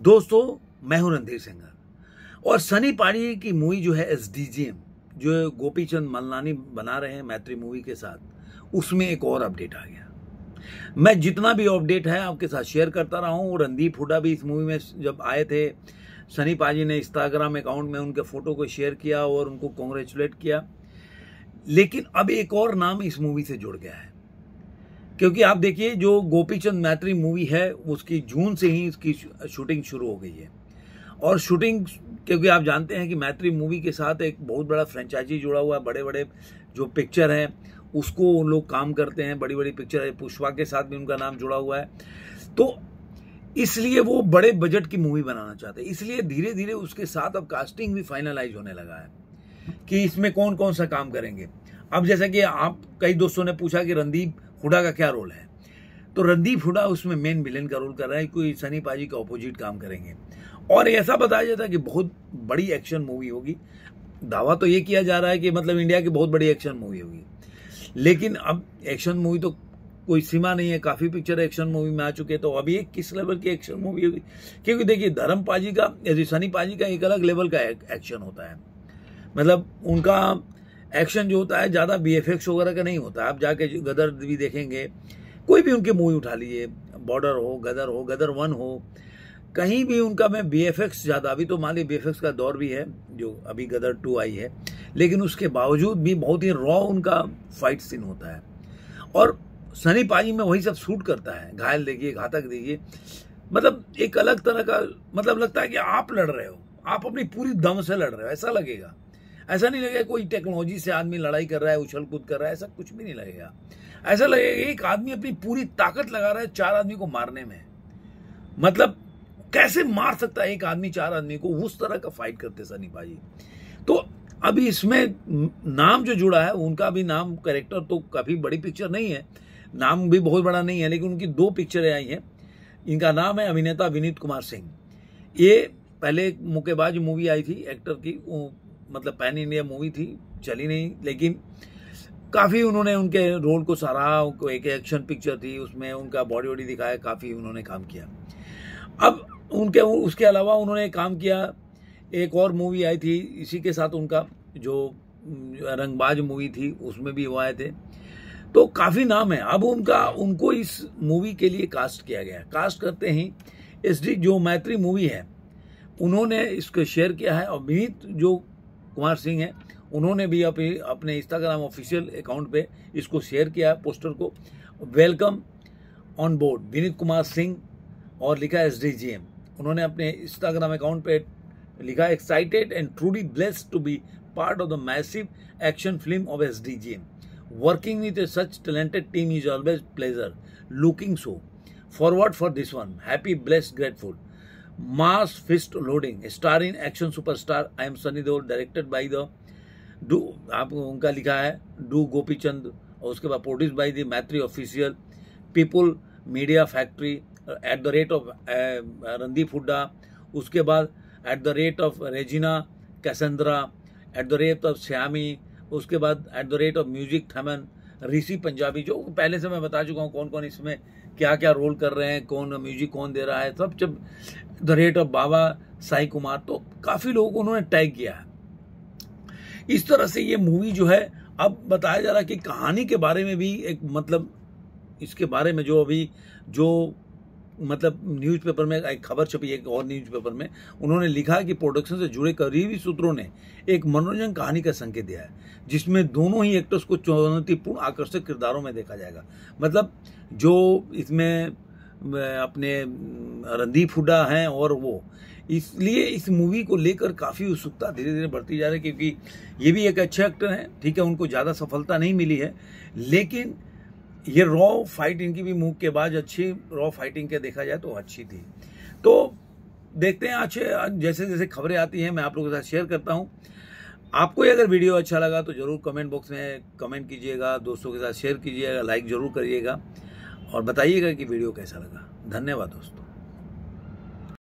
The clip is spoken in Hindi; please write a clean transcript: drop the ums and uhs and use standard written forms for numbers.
दोस्तों, मैं हूं रणधीर सिंघल और सनी पाजी की मूवी जो है SDGM, जो गोपीचंद मल्लानी बना रहे हैं मैत्री मूवी के साथ, उसमें एक और अपडेट आ गया। मैं जितना भी अपडेट है आपके साथ शेयर करता रहा हूं। रणदीप हुड्डा भी इस मूवी में जब आए थे, सनी पाजी ने इंस्टाग्राम अकाउंट में उनके फोटो को शेयर किया और उनको कॉन्ग्रेचुलेट किया। लेकिन अब एक और नाम इस मूवी से जुड़ गया है, क्योंकि आप देखिए जो गोपीचंद मैत्री मूवी है उसकी जून से ही इसकी शूटिंग शुरू हो गई है। और शूटिंग, क्योंकि आप जानते हैं कि मैत्री मूवी के साथ एक बहुत बड़ा फ्रेंचाइजी जुड़ा हुआ है, बड़े बड़े जो पिक्चर हैं उसको उन लोग काम करते हैं, बड़ी बड़ी पिक्चर है, पुष्पा के साथ भी उनका नाम जुड़ा हुआ है, तो इसलिए वो बड़े बजट की मूवी बनाना चाहते हैं। इसलिए धीरे धीरे उसके साथ अब कास्टिंग भी फाइनलाइज होने लगा है कि इसमें कौन कौन सा काम करेंगे। अब जैसा कि आप कई दोस्तों ने पूछा कि रणदीप हुड्डा का क्या रोल है, तो रणदीप हुड्डा उसमें मेन विलेन का रोल कर रहा है, कोई सनी पाजी का ऑपोजिट काम करेंगे। और ऐसा बताया जाता है कि बहुत बड़ी एक्शन मूवी होगी। दावा तो ये किया जा रहा है कि मतलब इंडिया की बहुत बड़ी एक्शन मूवी होगी, लेकिन अब एक्शन मूवी तो कोई सीमा नहीं है, काफी पिक्चर एक्शन मूवी में आ चुके हैं, तो अभी एक किस लेवल की एक्शन मूवी होगी। क्योंकि देखिए धर्म पाजी का, सनी पाजी का एक अलग लेवल का एक्शन होता है, मतलब उनका एक्शन जो होता है ज्यादा BFX वगैरह का नहीं होता है। आप जाके गदर भी देखेंगे, कोई भी उनकी मूवी उठा लीजिए, बॉर्डर हो, गदर 1 हो, कहीं भी उनका में BFX ज्यादा, अभी तो मान ली BFX का दौर भी है जो अभी गदर 2 आई है, लेकिन उसके बावजूद भी बहुत ही रॉ उनका फाइट सीन होता है। और सनी पाजी में वही सब शूट करता है। घायल देखिए, घातक देखिए, मतलब एक अलग तरह का, मतलब लगता है कि आप लड़ रहे हो, आप अपनी पूरी दम से लड़ रहे हो, ऐसा लगेगा। ऐसा नहीं लगेगा कोई टेक्नोलॉजी से आदमी लड़ाई कर रहा है, उछल कूद कर रहा है, ऐसा कुछ भी नहीं लगेगा। ऐसा लगेगा एक आदमी अपनी पूरी ताकत लगा रहा है 4 आदमी को मारने में। मतलब कैसे मार सकता है एक आदमी 4 आदमी को, उस तरह का फाइट करते सनी पाजी। तो अभी इसमें नाम जो जुड़ा है उनका भी नाम, कैरेक्टर तो काफी बड़ी पिक्चर नहीं है, नाम भी बहुत बड़ा नहीं है, लेकिन उनकी 2 पिक्चरें आई हैं। इनका नाम है अभिनेता विनीत कुमार सिंह। ये पहले एक मुक्केबाज मूवी आई थी एक्टर की, मतलब पैन इंडिया मूवी थी, चली नहीं, लेकिन काफी उन्होंने उनके रोल को सराहा। उनको एक एक्शन पिक्चर थी, उसमें उनका बॉडी वॉडी दिखाया, काफी उन्होंने काम किया। अब उनके उसके अलावा उन्होंने काम किया, एक और मूवी आई थी इसी के साथ, उनका जो रंगबाज मूवी थी उसमें भी वो आए थे, तो काफी नाम है। अब उनको इस मूवी के लिए कास्ट किया गया। कास्ट करते ही जो मैत्री मूवी है उन्होंने इसको शेयर किया है, और विनीत जो कुमार सिंह है उन्होंने भी अपने इंस्टाग्राम ऑफिशियल अकाउंट पे इसको शेयर किया है, पोस्टर को। Welcome on board Vineet Kumar Singh, और लिखा है SDGM। उन्होंने अपने इंस्टाग्राम अकाउंट पे लिखा, excited and truly blessed to be part of the massive action film of SDGM। Working with such talented team is always pleasure, looking so forward for this one, happy, blessed, grateful. Mass feast loading star in action superstar I am Sunny Deol, directed by the आप उनका लिखा है डू गोपीचंद, और उसके बाद produce by the Mythri official, people media factory, at the rate of Randeep Hooda, उसके बाद at the rate of Regina Cassandra, at the rate of Shyami, उसके बाद at the rate of music Thaman, Rishi Punjabi, जो पहले से मैं बता चुका हूँ कौन कौन इसमें क्या क्या रोल कर रहे हैं, कौन म्यूजिक कौन दे रहा है, सब। जब the rate of Baba Sai Kumar, तो काफी लोगों को उन्होंने टैग किया है। इस तरह से ये मूवी जो है, अब बताया जा रहा है कि कहानी के बारे में भी एक, मतलब इसके बारे में जो अभी जो मतलब न्यूज़पेपर में एक खबर छपी, एक और न्यूज़पेपर में उन्होंने लिखा कि प्रोडक्शन से जुड़े करीबी सूत्रों ने एक मनोरंजन कहानी का संकेत दिया है, जिसमें दोनों ही एक्टर्स को चुनौतीपूर्ण आकर्षक किरदारों में देखा जाएगा। मतलब जो इसमें अपने रणदीप हुड्डा हैं और वो, इसलिए इस मूवी को लेकर काफी उत्सुकता धीरे धीरे बढ़ती जा रही है, क्योंकि ये भी एक अच्छे एक्टर हैं। ठीक है, उनको ज्यादा सफलता नहीं मिली है, लेकिन ये रॉ फाइट इनकी भी मुक्केबाज अच्छी रॉ फाइटिंग के देखा जाए तो अच्छी थी। तो देखते हैं अच्छे, जैसे जैसे खबरें आती हैं मैं आप लोगों के साथ शेयर करता हूं। आपको अगर वीडियो अच्छा लगा तो जरूर कमेंट बॉक्स में कमेंट कीजिएगा, दोस्तों के साथ शेयर कीजिएगा, लाइक जरूर करिएगा, और बताइएगा कि वीडियो कैसा लगा। धन्यवाद दोस्तों।